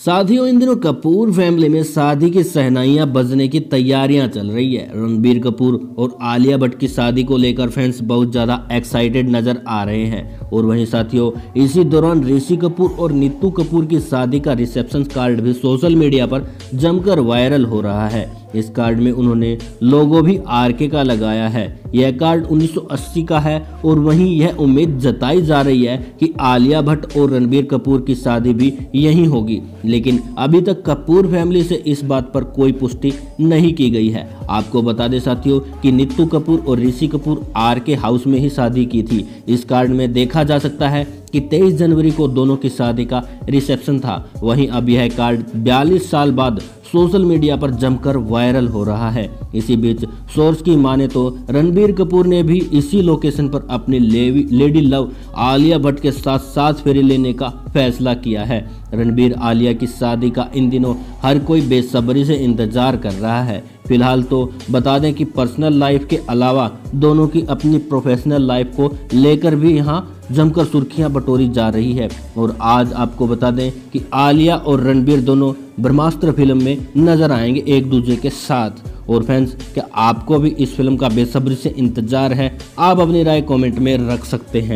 साथियों, इन दिनों कपूर फैमिली में शादी की शहनाइयां बजने की तैयारियां चल रही है। रणबीर कपूर और आलिया भट्ट की शादी को लेकर फैंस बहुत ज़्यादा एक्साइटेड नजर आ रहे हैं। और वहीं साथियों, इसी दौरान ऋषि कपूर और नीतू कपूर की शादी का रिसेप्शन कार्ड भी सोशल मीडिया पर जमकर वायरल हो रहा है। इस कार्ड में उन्होंने लोगो भी आरके का लगाया है। यह कार्ड 1980 का है और वहीं यह उम्मीद जताई जा रही है कि आलिया भट्ट और रणबीर कपूर की शादी भी यहीं होगी, लेकिन अभी तक कपूर फैमिली से इस बात पर कोई पुष्टि नहीं की गई है। आपको बता दें साथियों कि नीतू कपूर और ऋषि कपूर आरके हाउस में ही शादी की थी। इस कार्ड में देखा जा सकता है कि 23 जनवरी को दोनों की शादी का रिसेप्शन था। वहीं अब यह कार्ड 42 साल बाद सोशल मीडिया पर जमकर वायरल हो रहा है। इसी बीच सोर्स की माने तो रणबीर कपूर ने भी इसी लोकेशन पर अपनी लेडी लव आलिया भट्ट के साथ 7 फेरे लेने का फैसला किया है। रणबीर आलिया की शादी का इन दिनों हर कोई बेसब्री से इंतजार कर रहा है। फिलहाल तो बता दें कि पर्सनल लाइफ के अलावा दोनों की अपनी प्रोफेशनल लाइफ को लेकर भी यहाँ जमकर सुर्खियां बटोरी जा रही है। और आज आपको बता दें कि आलिया और रणबीर दोनों ब्रह्मास्त्र फिल्म में नजर आएंगे एक दूसरे के साथ। और फ्रेंड्स, क्या आपको भी इस फिल्म का बेसब्री से इंतजार है? आप अपनी राय कमेंट में रख सकते हैं।